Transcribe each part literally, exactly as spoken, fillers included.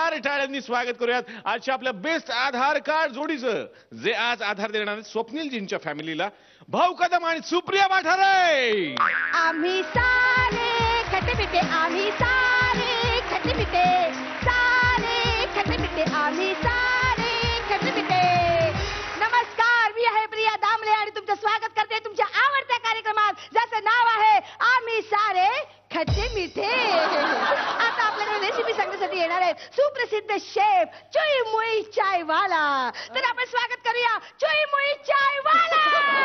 जोरदार टाळ्यांनी स्वागत करूयात आजच्या आपल्या बेस्ट आधार कार्ड जोडीचं, जे आज आधार देणार आहेत स्वप्नीलजींच्या फॅमिलीला. भाऊ कदम आणि सुप्रिया वाठारे. आम्ही सारे खटपिटे, आम्ही सारे खटपिटे, सारे खटपिटे, आम्ही सारे खटपिटे. नमस्कार, मी आहे प्रिया दामले आणि तुमचं स्वागत करते तुमच्या आवडत्या कार्यक्रमात, ज्याचं नाव आहे आम्ही सारे खट्टे मिठे. आता आपल्याकडे रेसिपी सांगण्यासाठी येणार आहेत सुप्रसिद्ध शेफ चुई मुई चायवाला. तर आपण स्वागत करूया चुई मुई चायवाला.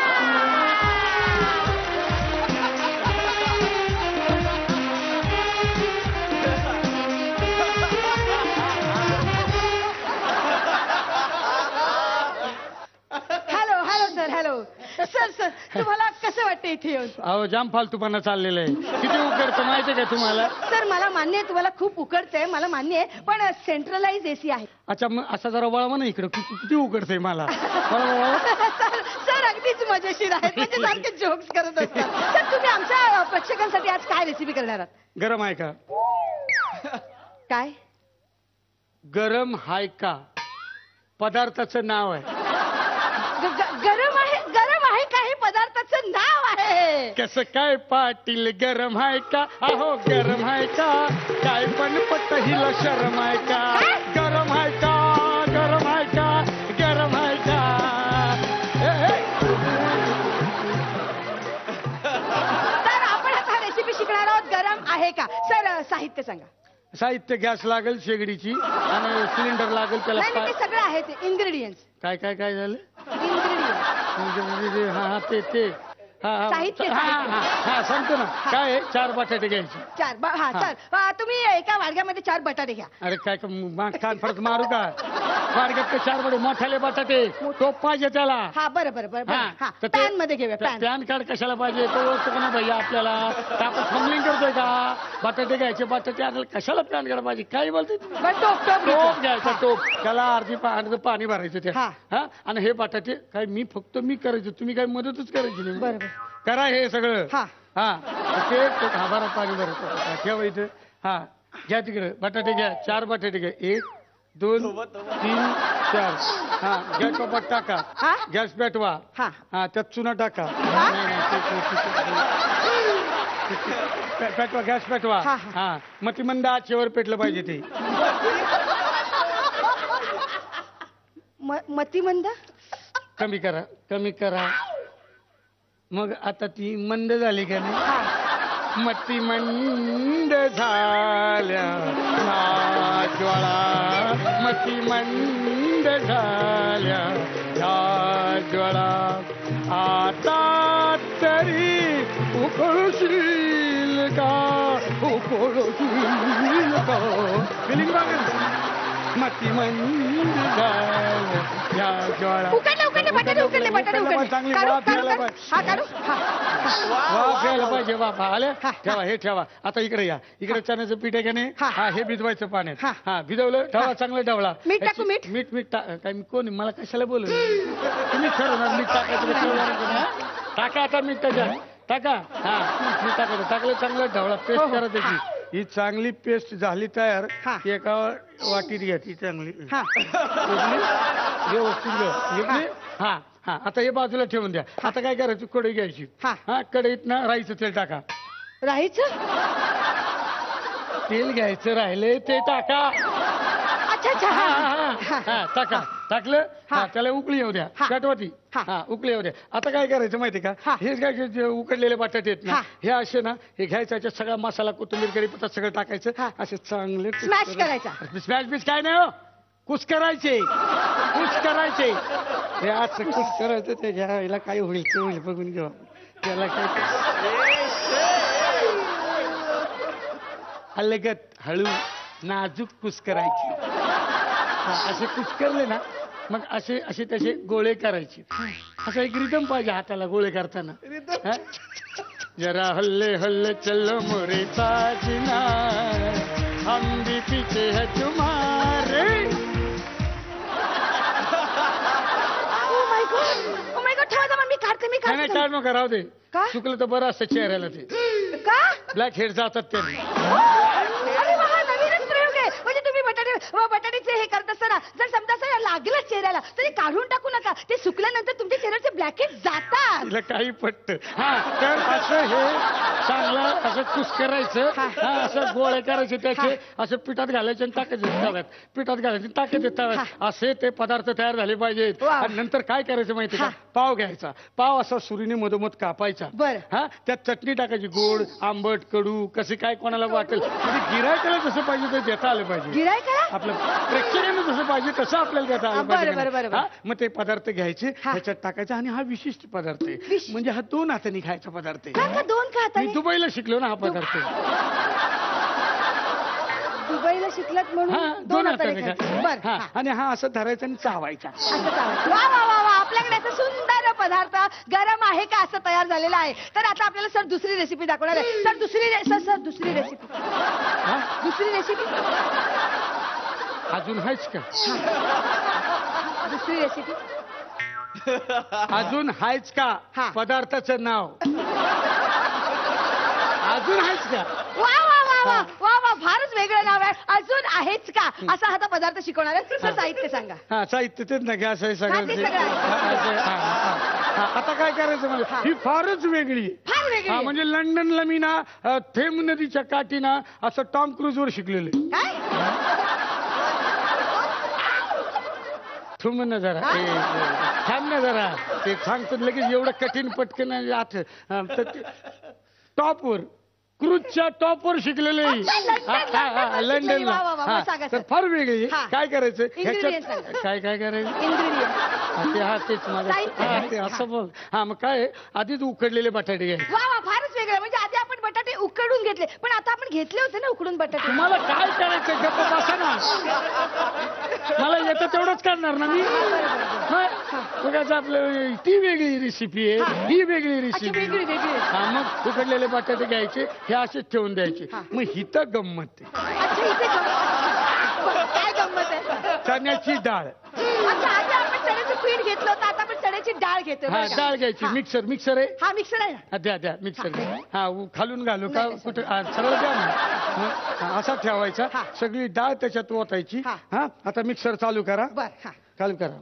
Hello hello sir, hello sir. Sir तुम्हाला कसं वाटतं इथे येऊन? अहो जाम फालतूपणा चाललेलं आहे. किती उकडतं माहितीये का तुम्हाला? सर मला मान्य आहे तुम्हाला खूप उकडतंय, मला मान्य आहे, पण सेंट्रलाइज एसी आहे. अच्छा मग असा जरा वळवा ना इकडं. किती किती उकडतंय मला. वळवा. सर सर अगदीच मजेशीर आहे, म्हणजे सारखे जोक्स करत असतात. सर तुम्ही आमच्या प्रेक्षकांसाठी आज काय रेसिपी करणार आहात? गरम आहे का? काय गरम हाय का पदार्थाचं नाव आहे. ग- ग- गरम आहे? गरम आहे का हे पदार्थाचं नाव आहे? कसं काय पाटील गरम आहे का? अहो गरम आहे का? काय पण पट्ट हिला शरम आहे का? गरम आहे का? गरम आहे का? गरम आहे का? ए, ए. तर आपण आता रेसिपी शिकणार आहोत गरम आहे का. सर साहित्य सांगा. साहित्य गॅस लागेल शेगडीची आणि सिलेंडर लागेल त्याला. नाही नाही, ते सगळं आहे ते इन्ग्रेडियंट्स. काय काय काय झालं? इन्ग्रेडियंट हा हा ते ते हा हा साहित्य, हा हा हा सांगतो ना. काय आहे? चार बटाटे घ्यायचे. चार ब- हा सर अ, तुम्ही एका वाडग्यामध्ये चार बटाटे घ्या. अरे काय का मा- कान फडत मारू का? वाडग्यात ते चार बडे मोठाले बटाटे टोप पाहिजे त्याला. हा बरं बरं बरं हा, बरं. हा तर ते- पॅन मध्ये घेऊया पॅन. पॅन कार्ड कशाला पाहिजे? तो ओळखतो का नाही भैया आपल्याला? तर आपण फंबलिंग करतोय का? बटाटे घ्यायचे, बटाटे आपल्याला कशाला पॅन कार्ड पाहिजे? काय बोलते? बरं टोप टोप टोप घ्या. घ्यायचा टोप. त्याला अर्धी पा- अर्ध पाणी भरायचं ते. हा. हा आणि हे बटाटे काय मी फक्त मी करायचं, तुम्ही काय मदतच करायची नाही. बरं बरं. करा हे सगळं. हा. हा ते हा भरा पाणी भरा ठेवा इथं. हा घ्या तिकडे बटाटे घ्या. चार बटाटे घ्या. एक दोन तीन चार. हा गॅस टोपात टाका. हा? गॅस पेटवा. हा. हा त्यात चुना टाका. हा? नाही, नाही, ते- ते- ते- ते- पे- पेटवा गॅस पेटवा. हा, हा. हा मग ती मंद आचेवर पेटलं पाहिजे ते. म- मतिमंद. कमी करा कमी करा. मग आता ती मंद झाली का नाही? हा. मती मंद झाल्या या ज्वाळा. मती मंद झाल्या या ज्वाळा. आता तरी उकळशील का? उकळशील का? फिलिंग मती मंद झाल्या या ज्वाळा. उकडले उकडले बटाटे उकडले बटाटे उकडले. चांगली काढू, वाफ काढू, यायला काढू. पाहिजे. हा काढू. हा. वाफ यायला पाहिजे. वाफ आले. हा. ठेवा हे ठेवा. आता इकडे या. इकडे चण्याचं पीठ आहे का नाही? हा. हा हे भिजवायचं पाण्यात. हा. हा भिजवलं ठेवा. चांगलं ठेवला. मीठ टाकू, मीठ? मीठ मीठ टा- काय मी कोण आहे? मला कशाला बोलू? तुम्ही ठरवणार मीठ टाकायचं का ठेवणार का नाही? टाका आता मीठ त्याच्यात. टाका. हा मीठ टाकायचं. टाकलं चांगलं ठेवला. हो, पेस्ट हो. करा त्याची. ही चांगली पेस्ट झाली तयार. हा. ती एका वाटीत घ्या. ती चांगली हा. घेतली. व्यवस्थित घ्या. घेतली. हा हा आता हे बाजूला ठेवून द्या. आता काय करायचं? कढई घ्यायची. हा. हा कढईत ना राईचं तेल टाका. राहायचं. तेल घ्यायचं राहिले ते टाका. अच्छा अच्छा. हा, हा. हा, हा, हा, टाका. टाकलं. हा. हा त्याला उकळी येऊ द्या. हा. पेटवाती. हा. हा उकळी येऊ द्या. आता काय करायचं माहिती का? हा. हे काय जे उकडलेले बटाटे आहेत ना, हा. हे असे ना हे घ्यायचं. याच्यात सगळा मसाला कोथिंबीर कढीपत्ता सगळं टाकायचं. हा. असे चांगले स्मॅश करायचा. स्मॅश बीच काय नाही हो. कुस करायचे. कुस करायचे. हे असं कुस करायचं. ते घ्यायला काय होईल ते होईल बघून घेऊ. त्याला काय अलगत हळू नाजूक कुस करायची. हा, असे कुस करले ना मग असे असे तसे गोळे करायचे. असं एक रिदम पाहिजे हाताला गोळे करताना. हा? जरा हल्ले हल्ले चलो मोरे साजना हम भी पीछे है तुम्हारे. नाही काय नका राहू दे. का? चुकलं तर बरं असतं चेहऱ्याला ते. का? ब्लॅक हेड जातात त्यांनी. अरे वा, हा नवीनच प्रयोग आहे. म्हणजे तुम्ही बटाटे जर समजा असं लागलं चेहऱ्याला तरी काढून टाकू नका. ते सुकल्यानंतर तुमच्या चेहऱ्याचे ब्लॅकेट जातात. तिला काही पटत. हा तर असं हे चांगलं असं कुस्करायचं. हा असं गोळे करायचे त्याचे असं पिठात घालायचे आणि टाकायचे तव्यात. पिठात घालायचे टाकायचे तव्यात. असे ते पदार्थ तयार झाले पाहिजेत. आणि नंतर काय करायचं माहिती का? पाव घ्यायचा. पाव असा सुरीने मधोमध कापायचा. बरं. हा त्यात चटणी टाकायची. गोड आंबट कडू कसे काय कोणाला वाटेल म्हणजे गिरायकाला जसं पाहिजे ते देता आलं पाहिजे. गिरायकाला आपलं प्रेक्षकांना जसं पाहिजे तसं आपल्याला देता आलं बरं, बरं, पाहिजे. बरं. हा, मग ते पदार्थ घ्यायचे ह्याच्यात टाकायचा आणि हा विशिष्ट पदार्थ आहे. विश- म्हणजे हा दोन हाताने खायचा पदार्थ का आहे. का दोन का मी हाताने? दुबईला शिकलो ना हा पदार्थ. दुबईला शिकलात म्हणून हा दोन हाताने खायचं. खायचा. बरं, हा हा. आणि हा असं धरायचा आणि चावायचा. असं चालेल. वा वा वा वा आपल्याकडे असं सुंदर पदार्थ गरम आहे का असं तयार झालेलं आहे. तर आता आपल्याला सर दुसरी रेसिपी दाखवणार आहे. सर दुसरी रे- सर सर दुसरी रेसिपी दुसरी रेसिपी अजून आहेच का? दुसरी रेसिपी अजून आहेच का? हा. पदार्थाचं नाव अजून आहेच का? वा वा वा वा वा वा फारच वेगळं नाव आहे. अजून आहेच का असा हा आता पदार्थ शिकवणार आहे. सर साहित्य सांगा. हा साहित्य तेच ना गॅस आहे हा, ते सगळं. सगळं आहे. हा, असं, हा, हा, हा. आता काय करायचं हा. मला ही फारच वेगळी. फार वेगळी हा आहे. म्हणजे लंडनला मी ना अ, थेम नदीच्या काठी ना असं टॉम क्रूज वर शिकलेले. काय थांब ना जरा ए, ए, थांब ना जरा ते सांगतो लगेच एवढं कठीण पटकन आठ टॉपवर क्रूजच्या टॉपवर शिकलेले अच्छा, लंडनला, लंडनला शिकलेली. वा, वा, वा, हा, मग सांगा, तर सर. फार वेगळी. हा. काय करायचं Ingredients ह्याच्यात सांगा. काय काय करायचं इन्ग्रेडियंट हा, ते हा तेच माझं साहित्य, हा, ते साहित्य, असं बघ. हा मग काय आहे, आधीच उकडलेले बटाटे घ्यायचे. वा वा फारच वेगळं. म्हणजे आधी आपण बटाटे उकडून घेतले पण आता आपण घेतले होते ना उकडून बटाटे. तुम्हाला काय करायचं गप्प बसा ना. मला येतं तेवढंच करणार ना मी. मग आता आपलं ती वेगळी रेसिपी आहे ही वेगळी अच्छा रेसिपी. वेगळी वेगळी. हा मग उकडलेले बटाटे घ्यायचे हे असेच ठेवून द्यायचे. हा. मग हिथं गंमत आहे. अच्छा इथे गंमत. काय गंमत आहे? चण्याची डाळ. अच्छा आधी आपण चण्याचं पीठ घेतलं होतं आता आपण चण्याची डाळ घेतो. हा डाळ घ्यायची. मिक्सर मिक्सर आहे. हा मिक्सर आहे ना. हा, द्या द्या मिक्सर द्या. हा उ- खालून घालू का नाही, कुठं हा, सरळ द्या ना. मग, हा, असा ठेवायचा. हा. सगळी डाळ त्याच्यात ओतायची. हा. हा आता मिक्सर चालू करा. बर हा चालू करा.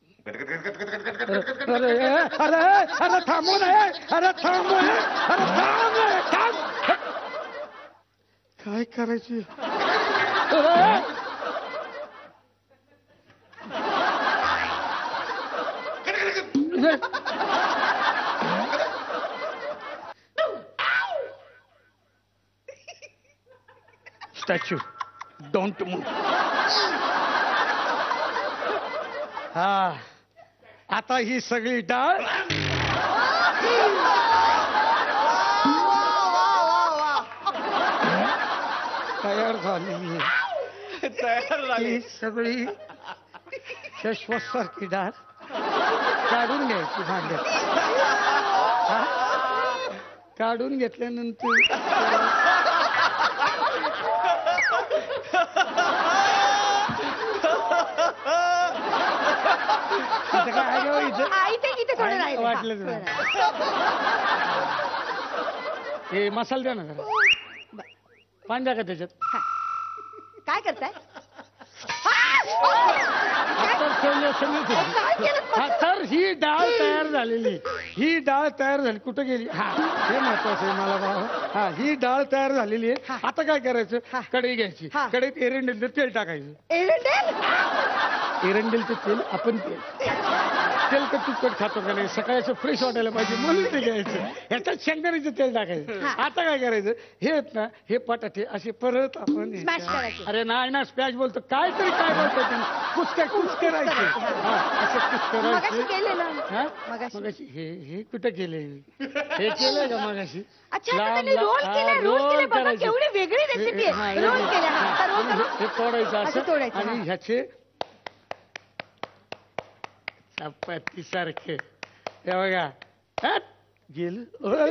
अरे अरे अरे थांबू नये. अरे थांबू नये. अरे थांब रे, थांब. काय करायची स्टॅच्यू डोंट मूव. हा आता ही सगळी डाळ तयार झालेली आहे. तयार झाली. ही सगळी शश्वसारखी डाळ काढून घ्यायची भांड्यात. हा? काढून घेतल्यानंतर इथं काय आहे गं इथं? आ, इथे इथे थोडं आहे, राहिलं. वाटलंच हा, नाही. बरं. हे मसाला द्या ना जरा. पाणी द्या का त्याच्यात. हा. काय करताय? आता ठेवलं सगळं काय ठेवलं. केलं? हा, तर ही डाळ तयार झालेली. ही डाळ तयार झाली. कुठं गेली? हा हे महत्वाचं आहे मला बाबा. हा ही डाळ तयार झालेली आहे. हा. आता काय करायचं? हा. कढई घ्यायची. हा. कढईत एरंडेलचं तेल टाकायचं. एरंडेल? एरंडेलचं तेल आपण तेल तेलकट तुपकट खातो का नाही सकाळचं फ्रेश वाटायला पाहिजे म्हणून ते घ्यायचं. ह्याच्यात शेंगदाण्याचं तेल टाकायचं. हा. आता काय करायचं? हे आहेत ना हे बटाटे असे परत आपण Smash करायचे. अरे नाही ना स्पॅच बोलतो काय तरी काय बोलतो तुम्ही कुचकर कुचकरायचे. हा, असं मगाशी कुचकरायचे. केले ना. हा? मगाशी. मगाशी हे हे कुठं केलंय हे केलंय का मगाशी? अच्छा आता लांब- त्यांनी लांब- रोल हा, केले रोल रोल केले बघा करायचे. केवढी वेगळी रेसिपी हे- हा, आहे. हे- रोल केले हा हा. आता रोल आणि करू. हे तोडायचं असं असं तोडायचं, आणि हा. ह्याचे चपाती सारखे हे बघा हट, गेलं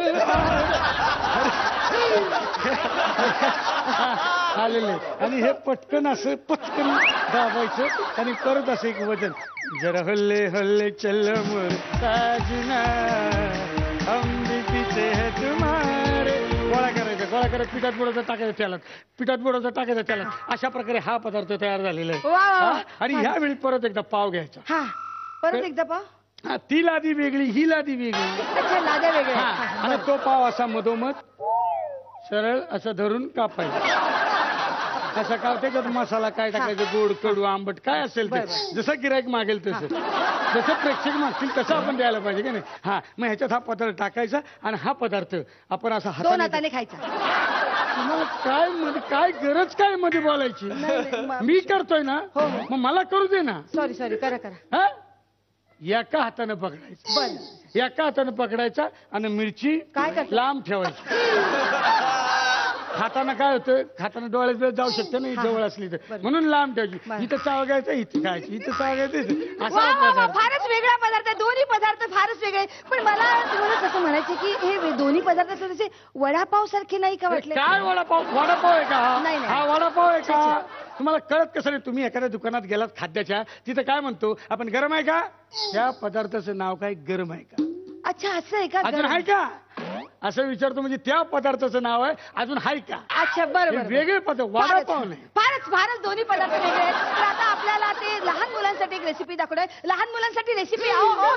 आलेले आणि हे पटकन असं पटकन दाबायचं आणि परत असं एक वजन जरा हल्ले हल्ले चल मोर साजना हम भी पीछे है तुम्हारे गोळा करायचं गोळा करत पिठात बुडाचा टाकायचा त्याला पिठात बुडाचा टाकायचा त्याला अशा प्रकारे हा पदार्थ तयार झालेला आहे. वा, वा, वा. हा? आणि ह्यावेळी परत एकदा पाव घ्यायचा. हा परत एकदा पाव. हा, ती लादी वेगळी ही लादी वेगळी. अच्छा लाद्या वेगळ्या. हा, हा, आणि तो पाव असा मधोमध सरळ असं धरून कापायचा. असा का त्याच्यात मसाला काय टाकायचं गोड कडू आंबट काय असेल ते जसं गिराईक मागेल तसं जसं प्रेक्षक मागतील तसं आपण द्यायला पाहिजे का नाही. हा मग ह्याच्यात हा पदार्थ टाकायचा आणि हा पदार्थ आपण असा दोन हाताने हाताने खायचा. तुम्हाला काय मध्ये काय गरज काय मध्ये बोलायची. नाही, म- मी करतोय ना हो, हो. मग मला करू दे ना. सॉरी सॉरी करा करा. हा एका हाताने पकडायचं बर एका हाताने पकडायचा आणि मिरची काय करता? लांब ठेवायची. हाताने काय होतं हाताने डोळ्यात वेळ जाऊ शकते ना ही जवळ असली तर बरं. म्हणून लांब ठेवायची. बरं. इथं चावगायचं इथं खायची इथं चावगायचं इथं वा, असा वा, वा, पदार्थ. फारच वेगळा पदार्थ आहे. दोन्ही पदार्थ फारच वेगळे. पण मला तुम्हाला कसं म्हणायचं की हे दोन्ही पदार्थ थोडेसे वडापाव सारखे नाही का वाटले. काय वडापाव वडापाव आहे का हा? नाही, नाही. हा वडापाव आहे का तुम्हाला कळत कसं नाही. तुम्ही एखाद्या दुकानात गेलात खाद्याच्या तिथं काय म्हणतो आपण गरम आहे का त्या पदार्थाचं नाव काय गरम आहे का. अच्छा असं आहे का. अजून आहे का असं विचारतो म्हणजे त्या पदार्थाचं नाव आहे अजून आहे का. अच्छा हे बरोबर. वेगळे पदार्थ वडापाव नाही. फारच फारच दोन्ही पदार्थ वेगळे आहेत. तर आता आपल्याला ते लहान मुलांसाठी एक रेसिपी दाखवणार. लहान मुलांसाठी रेसिपी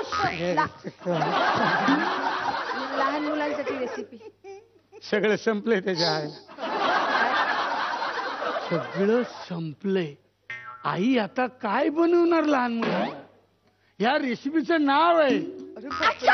लहान मुलांसाठी रेसिपी. सगळं संपलंय त्याच्या आहे सगळं संपलंय. आई आता काय बनवणार लहान मुलं या रेसिपीचं नाव आहे. अच्छा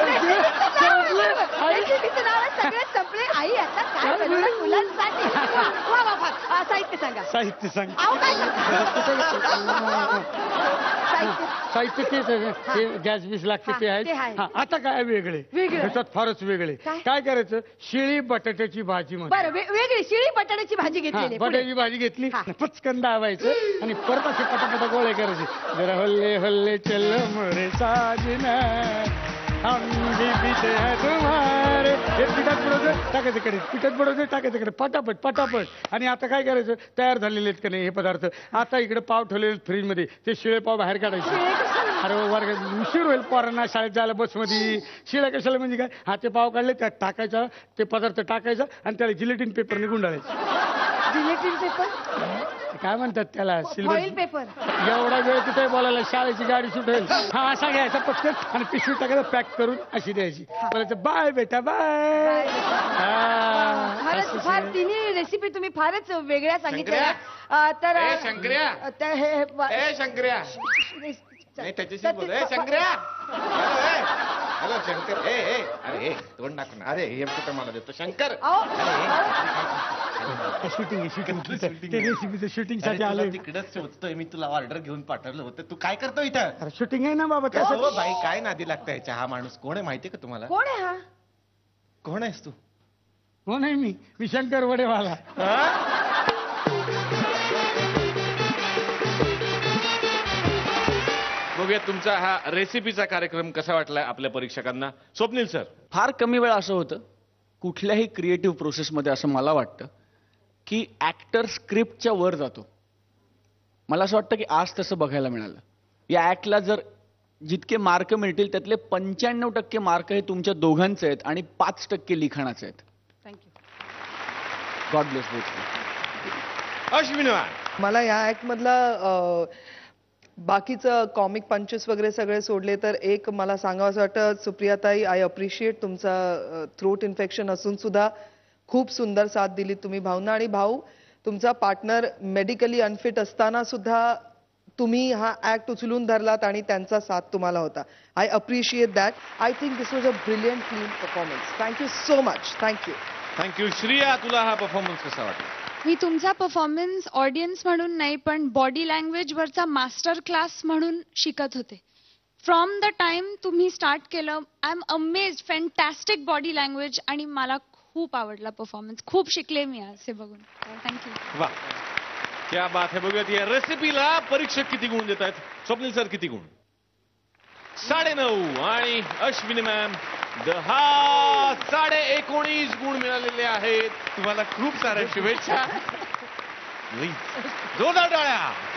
रेसिपीचं नाव आहे सगळे संपले. आई आता काय बनवणार मुलांसाठी. वा, वा, वा, वा. आ, साहित्य सांगा. साहित्य सांग. अहो, काय सांगता? साहित्य साहित्य तेच आहे. ते गॅस बीस लागते हा, ते ते आहे. आहे. हा, आता काय वेगळे वेगळं. त्याच्यात फारच वेगळे. काय? काय करायचं शिळी बटाट्याची भाजी म्हणतो. बरं वे- वेगळी शिळी बटाट्याची भाजी हा, घेतलेली आहे. पुढे. बटाट्याची भाजी घेतली हा. पचकन दाबायचं आणि परत असे पटापटा गोळे करायचे. जरा हल्ले हल्ले चल मोरे साजना हम भी पीछे है तुम्हारे. हे पिठात बुडवतं टाकायचं कडे पिठात बुडवतं टाकायचं कडे पटापट पटापट. आणि आता काय करायचं तयार झालेले आहेत का नाही हे पदार्थ. आता इकडे पाव ठेवलेले फ्रीज मध्ये ते शिळे पाव बाहेर काढायचे. अरे वर्गात उशीर होईल पोरांना शाळेत जायला बसमध्ये. शिळ्या कशाला म्हणजे काय हा ते पाव काढले त्यात टाकायचा ते पदार्थ टाकायचा आणि त्याला जिलेटिन पेपरने गुंडाळायचं. जिलेटिन पेपर काय म्हणतात त्याला फॉईल पेपर. एवढा वेळ कुठे बोलायला शाळेची गाडी सुटेल. हा असा घ्यायचा पटकन आणि पिशवी टाकायचं पॅक करून अशी द्यायची. बोलायचं बाय बेटा बाय. फारच फार तिन्ही रेसिपी तुम्ही फारच वेगळ्या सांगितल्या. शंकर्या? अ, तर ए, शंकर्या? अ, तर हे- हे वा- ए शंकर्या नाही त्याच्याशी बोल. ए शंकर्या हॅलो ए हॅलो शंकर ए ए अरे ए तोंड टाकून अरे हे कुठं मला देतो शंकर. अहो, शूटिंग शूटिंग ते रेसिपीचं शूटिंग साठी आलं. तिकडच शोधतोय मी तुला ऑर्डर घेऊन पाठवलं होतं तू काय करतो इथं. शूटिंग आहे ना बाबा हो त्याचं. बाई काय नादी लागतं याच्या. हा माणूस कोण आहे माहितीये का तुम्हाला. कोण आहे हा. कोण आहेस तू. हो नाही मी मी शंकर वडेवाला. बघूया तुमचा हा रेसिपीचा कार्यक्रम कसा वाटलाय आपल्या परीक्षकांना. स्वप्नील सर. फार कमी वेळा असं होतं कुठल्याही क्रिएटिव्ह प्रोसेसमध्ये असं मला वाटतं की ऍक्टर स्क्रिप्टच्या वर जातो. मला असं वाटतं की आज तसं बघायला मिळालं. या ऍक्टला जर जितके मार्क मिळतील त्यातले पंच्याण्णव टक्के मार्क हे तुमच्या दोघांचे आहेत आणि पाच टक्के लिखाणाचे आहेत. Thank you. God bless both. Ashwini मला या ऍक्ट मधला अ, बाकीचं कॉमिक पंचेस वगैरे सगळे सोडले तर एक मला सांगावं असं वाटतं सुप्रियाताई आय अप्रिशिएट तुमचा थ्रोट इन्फेक्शन असून सुद्धा खूप सुंदर साथ दिली तुम्ही भाऊंना. आणि भाऊ तुमचा पार्टनर मेडिकली अनफिट असताना सुद्धा तुम्ही हा ऍक्ट उचलून धरलात आणि त्यांचा साथ तुम्हाला होता. I appreciate that. I think this was a brilliant clean performance. Thank you so much. Thank you. Thank you. Shriya तुला हा परफॉर्मन्स कसा वाटला. मी तुमचा परफॉर्मन्स ऑडियन्स म्हणून नाही पण बॉडी लँग्वेजवरचा मास्टर क्लास म्हणून शिकत होते. फ्रॉम द टाइम तुम्ही स्टार्ट केलं I am amazed. Fantastic body language आणि मला खूप आवडला परफॉर्मन्स. खूप शिकले मी आज हे बघून. थँक्यू. वा क्या बात है. बघूयात या रेसिपीला परीक्षक किती गुण देत आहेत. स्वप्नील सर किती गुण. साडे नऊ आणि अश्विनी मॅम दहा साडे एकोणीस गुण मिळालेले आहेत. तुम्हाला खूप साऱ्या शुभेच्छा. जोरदार टाळ्या.